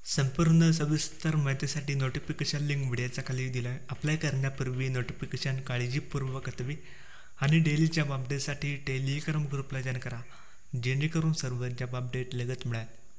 संपूर्ण सविस्तर माहितीसाठी नोटिफिकेशन लिंक व्हिडिओच्या खाली दिला आहे. अप्लाय करण्यापूर्वी नोटिफिकेशन काळजीपूर्वक वाचावे आणि डेली जॉब अपडेटसाठी टेलिग्राम ग्रुपला जॉइन करा, जेणेकरून सर्व जॉब अपडेट लगेच मिळेल.